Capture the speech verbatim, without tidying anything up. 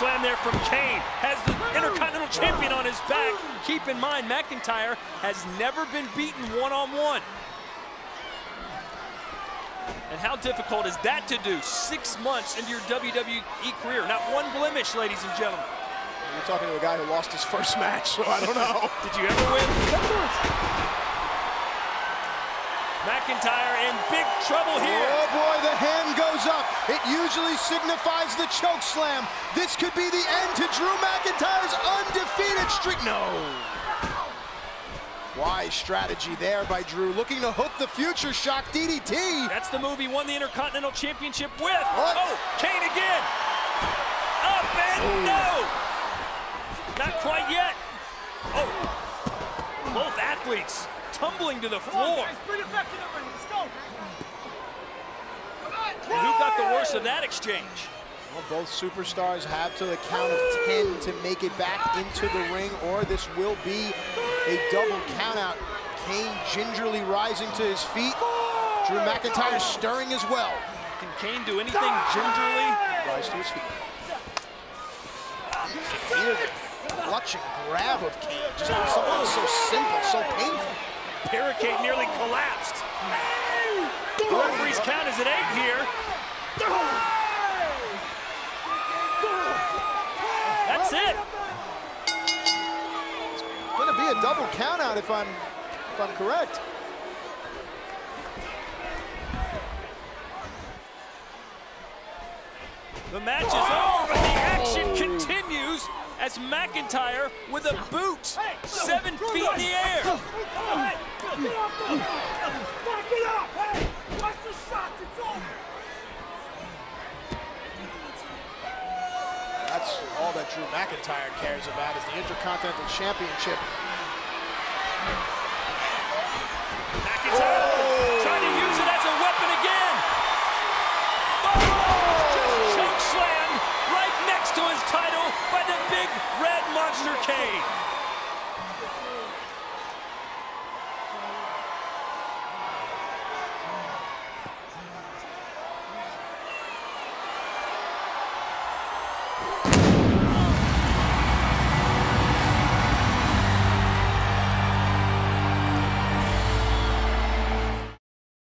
slam there from Kane. Has the Intercontinental Champion on his back. Keep in mind, McIntyre has never been beaten one-on-one. And how difficult is that to do six months into your W W E career? Not one blemish, ladies and gentlemen. You're talking to a guy who lost his first match, so I don't know. Did you ever win? McIntyre in big trouble here. Oh boy, the hand goes up. It usually signifies the choke slam. This could be the end to Drew McIntyre's undefeated streak. No. Wise strategy there by Drew, looking to hook the future shock D D T. That's the move he won the Intercontinental Championship with. What? Oh, Kane again. Up and Ooh. no. Not quite yet. Oh, both athletes tumbling to the floor. And who got the worst of that exchange? Well, both superstars have to the count of ten to make it back into the ring, or this will be a double countout. Kane gingerly rising to his feet. Drew McIntyre stirring as well. Can Kane do anything gingerly? Rise to his feet. Hear the clutching grab of Kane. Just something so simple, so painful. Barricade nearly collapsed. The referee's count is at eight here. That's it. It's gonna be a double countout if I'm if I'm correct. The match is over, but the action continues as McIntyre with a boot, seven feet in the air. That's all that Drew McIntyre cares about is the Intercontinental Championship. McIntyre oh. trying to use it as a weapon again. Oh! Choke slam right next to his title by the big red monster Kane.